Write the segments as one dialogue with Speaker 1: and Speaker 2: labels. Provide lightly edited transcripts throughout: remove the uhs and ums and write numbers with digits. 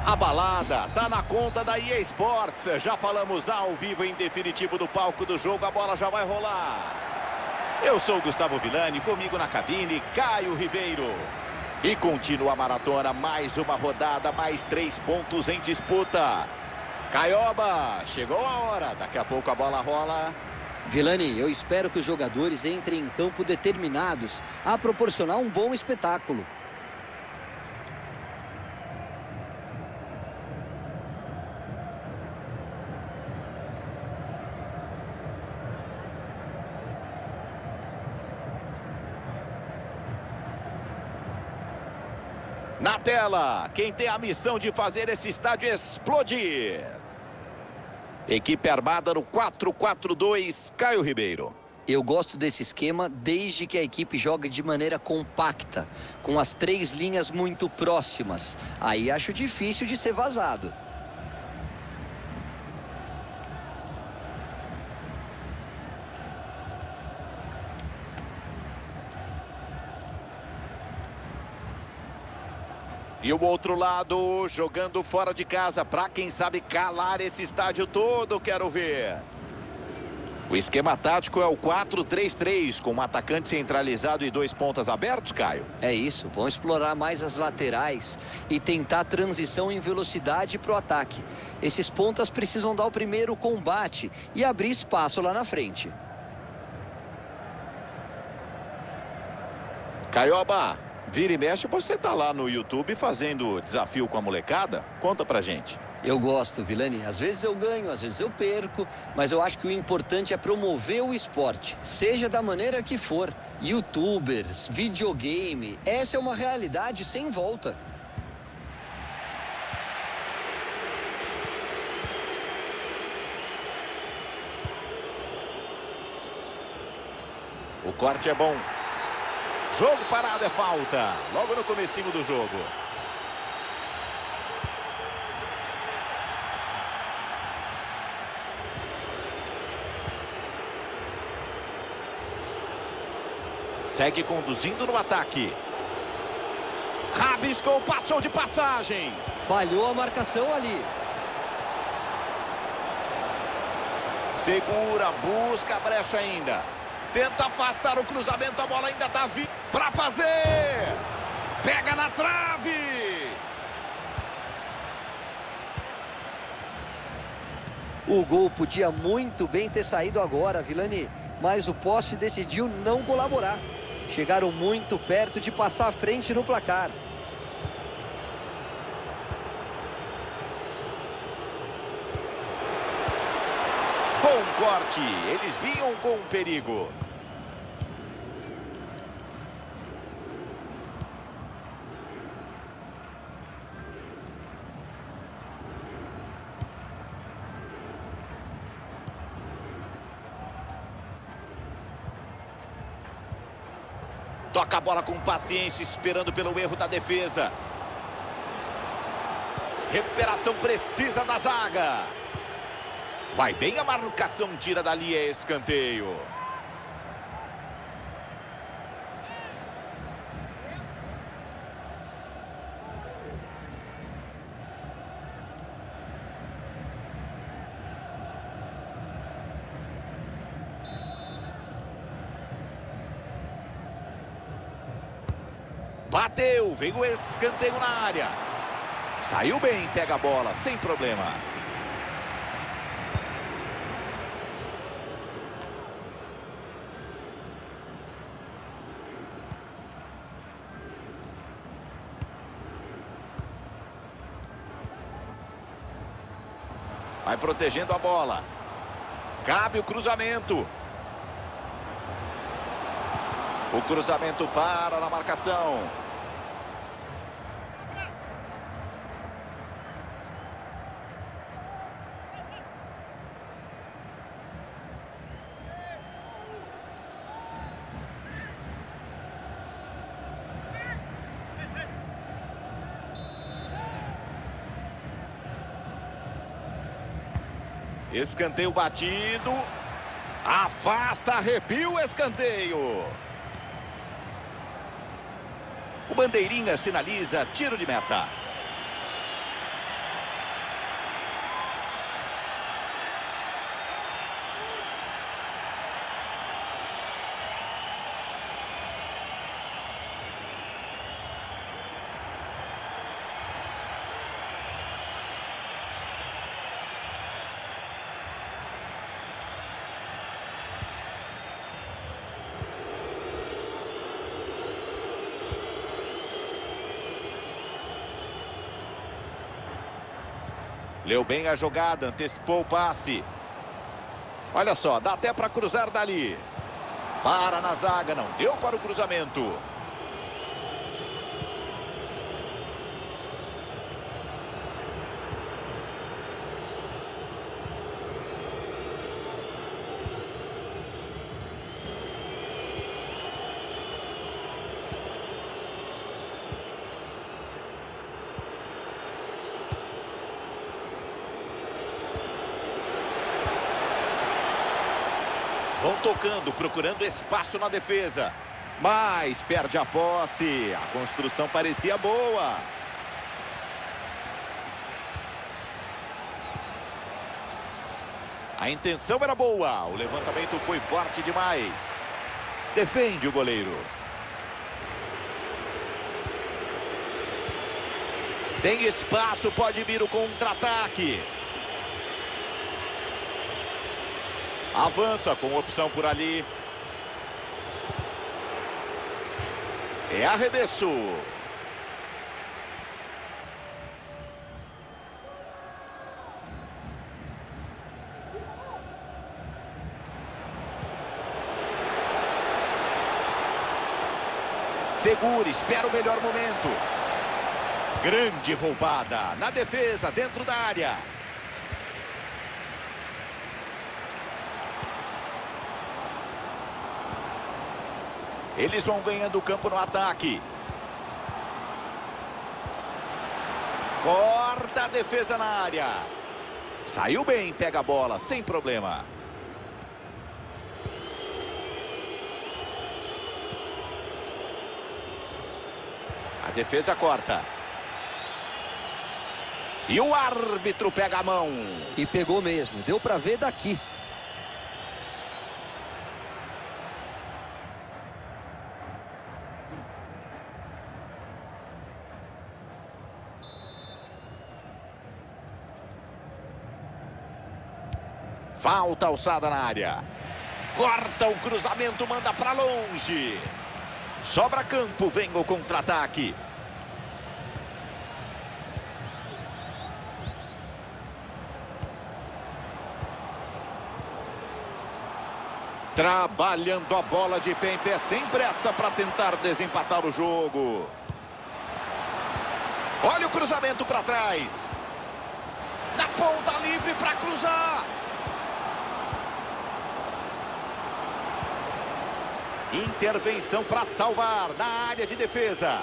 Speaker 1: A balada tá na conta da EA Sports. Já falamos ao vivo em definitivo do palco do jogo. A bola já vai rolar. Eu sou o Gustavo Villani, comigo na cabine, Caio Ribeiro. E continua a maratona, mais uma rodada, mais 3 pontos em disputa. Caioba, chegou a hora. Daqui a pouco a bola rola.
Speaker 2: Villani, eu espero que os jogadores entrem em campo determinados a proporcionar um bom espetáculo.
Speaker 1: Na tela, quem tem a missão de fazer esse estádio explodir. Equipe armada no 4-4-2, Caio Ribeiro.
Speaker 2: Eu gosto desse esquema desde que a equipe jogue de maneira compacta, com as 3 linhas muito próximas. Aí acho difícil de ser vazado.
Speaker 1: E o outro lado, jogando fora de casa, para quem sabe calar esse estádio todo, quero ver. O esquema tático é o 4-3-3, com um atacante centralizado e 2 pontas abertos, Caio.
Speaker 2: É isso, vão explorar mais as laterais e tentar transição em velocidade para o ataque. Esses pontas precisam dar o primeiro combate e abrir espaço lá na frente.
Speaker 1: Caioba, vira e mexe, você tá lá no YouTube fazendo desafio com a molecada? Conta pra gente.
Speaker 2: Eu gosto, Villani. Às vezes eu ganho, às vezes eu perco, mas eu acho que o importante é promover o esporte, seja da maneira que for. YouTubers, videogame, essa é uma realidade sem volta.
Speaker 1: O corte é bom. Jogo parado é falta. Logo no comecinho do jogo. Segue conduzindo no ataque. Rabiscou, passou de passagem.
Speaker 2: Falhou a marcação ali.
Speaker 1: Segura, busca a brecha ainda. Tenta afastar o cruzamento, a bola ainda tá vindo para fazer. Pega na trave.
Speaker 2: O gol podia muito bem ter saído agora, Villani, mas o poste decidiu não colaborar. Chegaram muito perto de passar à frente no placar.
Speaker 1: Bom corte, eles vinham com um perigo. Toca a bola com paciência, esperando pelo erro da defesa. Recuperação precisa da zaga. Vai bem a marcação, tira dali, é escanteio. Bateu, veio o escanteio na área. Saiu bem, pega a bola, sem problema. Vai protegendo a bola. Cabe o cruzamento. O cruzamento para na marcação. Escanteio batido. Afasta, arrepia o escanteio. O bandeirinha sinaliza tiro de meta. Leu bem a jogada, antecipou o passe. Olha só, dá até para cruzar dali. Para na zaga, não deu para o cruzamento. Vão tocando, procurando espaço na defesa. Mas perde a posse. A construção parecia boa. A intenção era boa. O levantamento foi forte demais. Defende o goleiro. Tem espaço, pode vir o contra-ataque. Avança com opção por ali. É arremesso. Segura, espera o melhor momento. Grande roubada na defesa, dentro da área. Eles vão ganhando o campo no ataque. Corta a defesa na área. Saiu bem, pega a bola, sem problema. A defesa corta. E o árbitro pega a mão.
Speaker 2: E pegou mesmo, deu para ver daqui.
Speaker 1: Falta alçada na área. Corta o cruzamento, manda para longe. Sobra campo, vem o contra-ataque. Trabalhando a bola de pé em pé, sem pressa para tentar desempatar o jogo. Olha o cruzamento para trás. Na ponta livre para cruzar. Intervenção para salvar na área de defesa.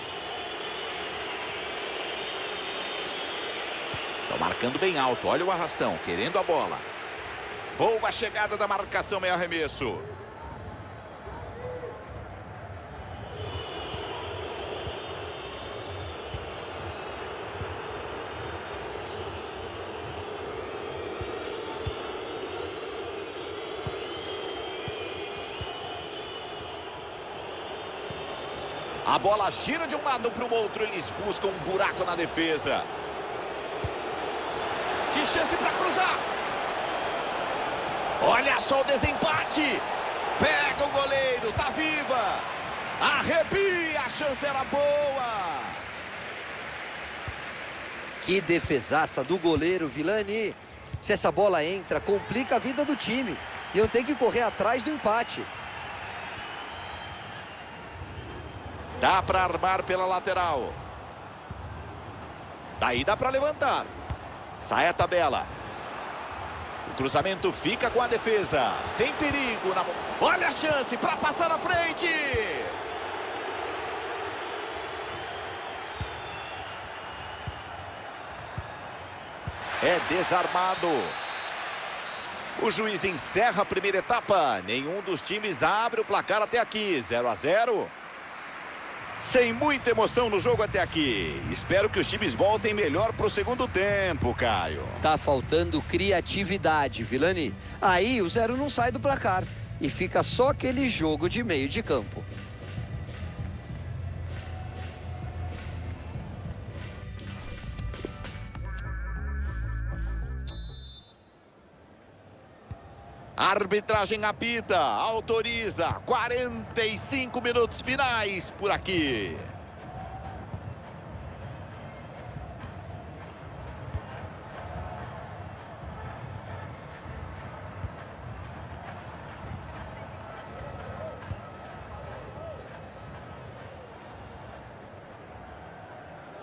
Speaker 1: Estão marcando bem alto. Olha o arrastão, querendo a bola. Boa chegada da marcação, meio arremesso. A bola gira de um lado para o outro. Eles buscam um buraco na defesa. Que chance para cruzar. Olha só o desempate. Pega o goleiro, tá viva. Arrepia, a chance era boa.
Speaker 2: Que defesaça do goleiro, Vilani. Se essa bola entra, complica a vida do time. E eu tenho que correr atrás do empate.
Speaker 1: Dá para armar pela lateral. Daí dá para levantar. Sai a tabela. O cruzamento fica com a defesa. Sem perigo. Olha a chance para passar na frente. É desarmado. O juiz encerra a primeira etapa. Nenhum dos times abre o placar até aqui. 0 a 0. Sem muita emoção no jogo até aqui. Espero que os times voltem melhor para o segundo tempo, Caio.
Speaker 2: Tá faltando criatividade, Vilani. Aí o 0 não sai do placar. E fica só aquele jogo de meio de campo.
Speaker 1: Arbitragem apita, autoriza, 45 minutos finais por aqui.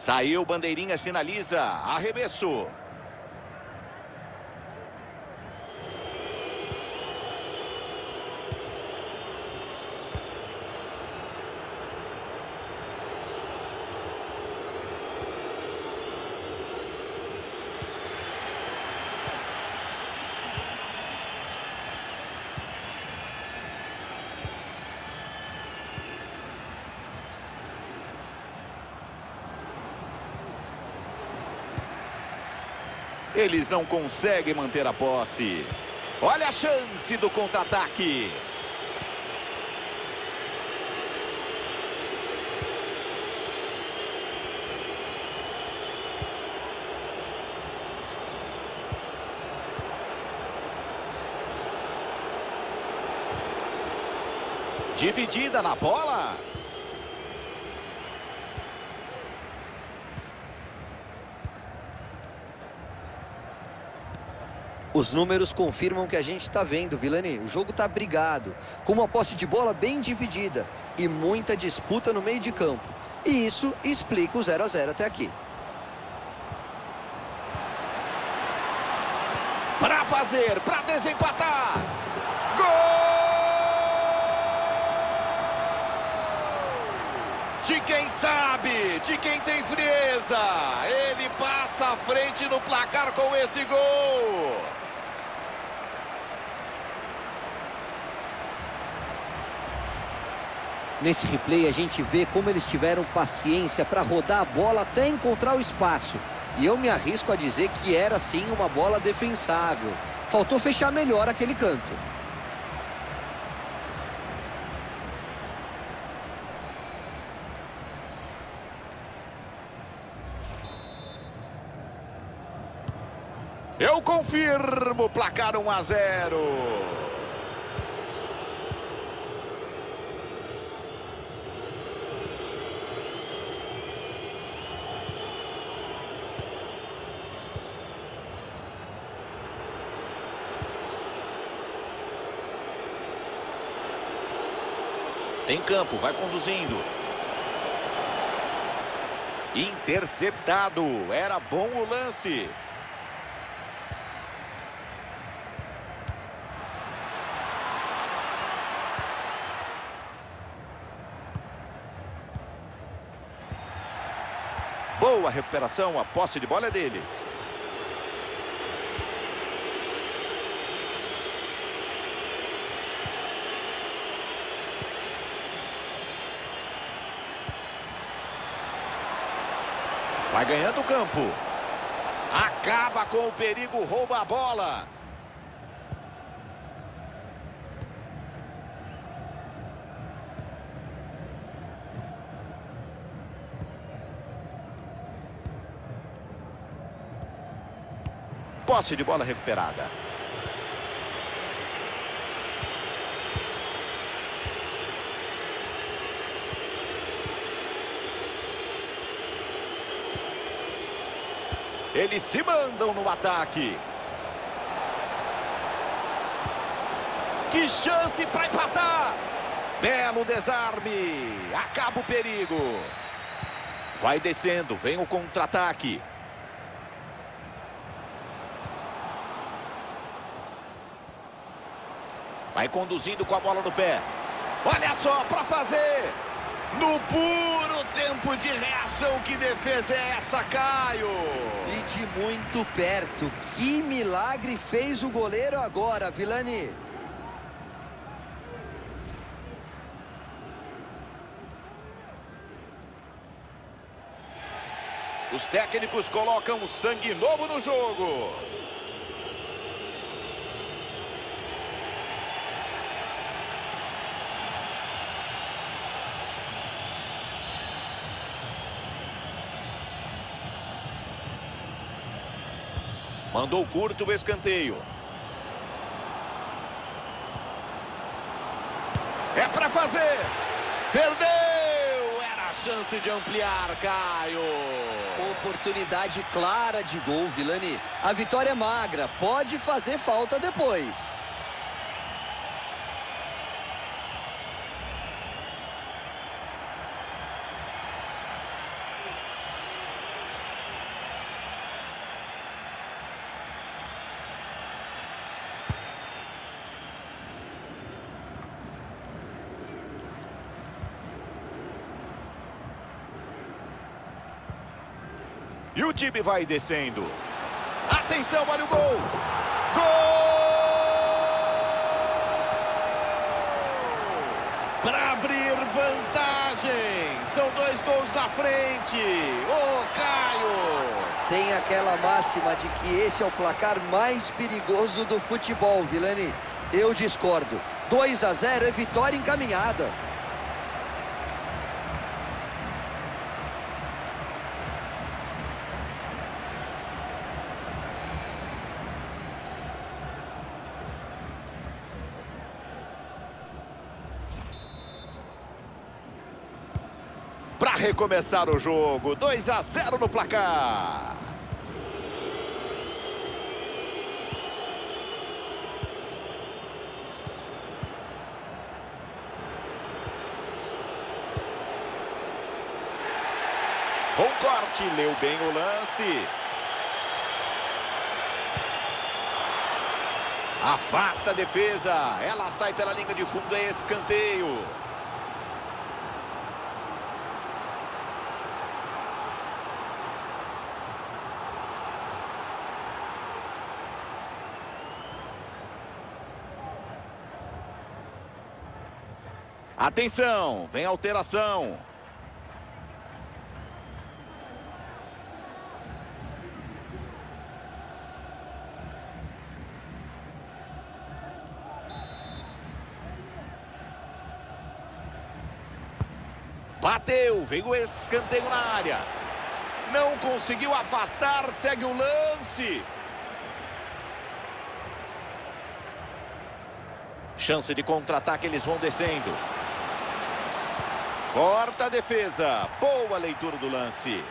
Speaker 1: Saiu, bandeirinha sinaliza. Arremesso. Eles não conseguem manter a posse. Olha a chance do contra-ataque. Dividida na bola.
Speaker 2: Os números confirmam o que a gente está vendo, Vilani. O jogo está brigado, com uma posse de bola bem dividida e muita disputa no meio de campo. E isso explica o 0 a 0 até aqui.
Speaker 1: Para fazer, para desempatar. Gol! De quem sabe, de quem tem frieza. Ele passa à frente no placar com esse gol.
Speaker 2: Nesse replay a gente vê como eles tiveram paciência para rodar a bola até encontrar o espaço. E eu me arrisco a dizer que era sim uma bola defensável. Faltou fechar melhor aquele canto.
Speaker 1: Eu confirmo, placar 1 a 0. Tem campo, vai conduzindo. Interceptado, era bom o lance. Boa recuperação, a posse de bola é deles. Vai ganhando o campo. Acaba com o perigo, rouba a bola. Posse de bola recuperada. Eles se mandam no ataque. Que chance para empatar. Belo desarme. Acaba o perigo. Vai descendo, vem o contra-ataque. Vai conduzindo com a bola no pé. Olha só para fazer. No puro tempo de reação, que defesa é essa, Caio?
Speaker 2: E de muito perto. Que milagre fez o goleiro agora, Vilani.
Speaker 1: Os técnicos colocam sangue novo no jogo. Mandou curto o escanteio. É para fazer. Perdeu. Era a chance de ampliar, Caio.
Speaker 2: Oportunidade clara de gol, Vilani. A vitória é magra. Pode fazer falta depois.
Speaker 1: E o time vai descendo. Atenção, olha o gol. Gol! Para abrir vantagem. São 2 gols na frente. Ô, Caio!
Speaker 2: Tem aquela máxima de que esse é o placar mais perigoso do futebol, Vilani. Eu discordo. 2-0 é vitória encaminhada.
Speaker 1: Para recomeçar o jogo, 2-0 no placar. Bom corte, leu bem o lance. Afasta a defesa. Ela sai pela linha de fundo, é escanteio. Atenção, vem alteração. Bateu, veio o escanteio na área. Não conseguiu afastar, segue o lance. Chance de contra-ataque, eles vão descendo. Corta a defesa. Boa leitura do lance.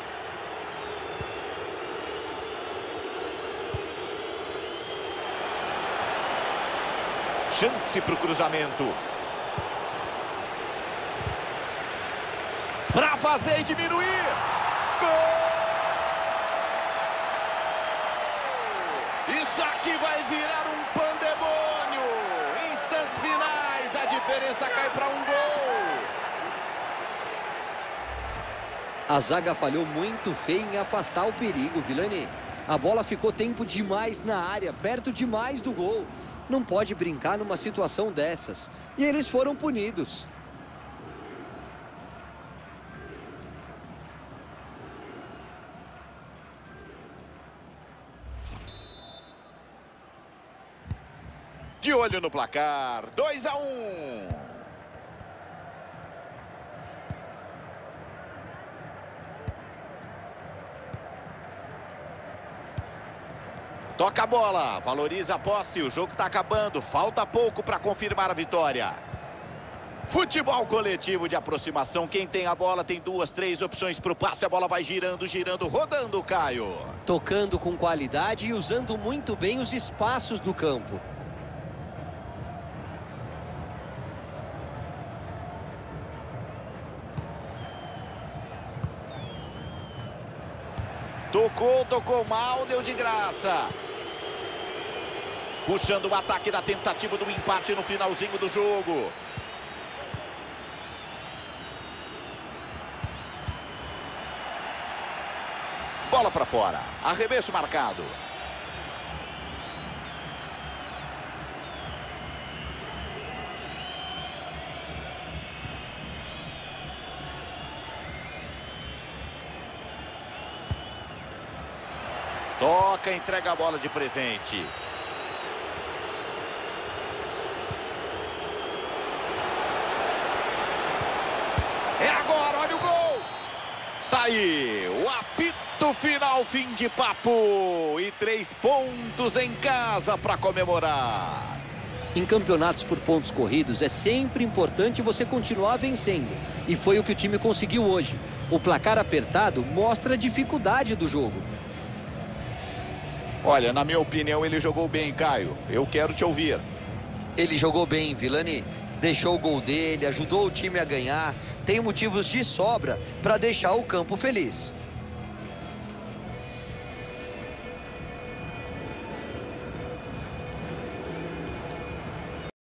Speaker 1: Chance para o cruzamento. Para fazer e diminuir. Gol! Isso aqui vai virar um pandemônio. Instantes finais, a diferença cai para um gol.
Speaker 2: A zaga falhou muito feio em afastar o perigo, Vilani. A bola ficou tempo demais na área, perto demais do gol. Não pode brincar numa situação dessas. E eles foram punidos.
Speaker 1: De olho no placar, 2-1. Toca a bola, valoriza a posse, o jogo está acabando, falta pouco para confirmar a vitória. Futebol coletivo de aproximação, quem tem a bola tem 2, 3 opções para o passe, a bola vai girando, girando, rodando, Caio.
Speaker 2: Tocando com qualidade e usando muito bem os espaços do campo.
Speaker 1: Tocou mal, deu de graça. Puxando o ataque da tentativa do empate no finalzinho do jogo. Bola para fora. Arremesso marcado. Toca, entrega a bola de presente. É agora, olha o gol! Tá aí, o apito final, fim de papo. E 3 pontos em casa para comemorar.
Speaker 2: Em campeonatos por pontos corridos, é sempre importante você continuar vencendo. E foi o que o time conseguiu hoje. O placar apertado mostra a dificuldade do jogo.
Speaker 1: Olha, na minha opinião, ele jogou bem, Caio. Eu quero te ouvir.
Speaker 2: Ele jogou bem, Vilani. Deixou o gol dele, ajudou o time a ganhar. Tem motivos de sobra para deixar o campo feliz.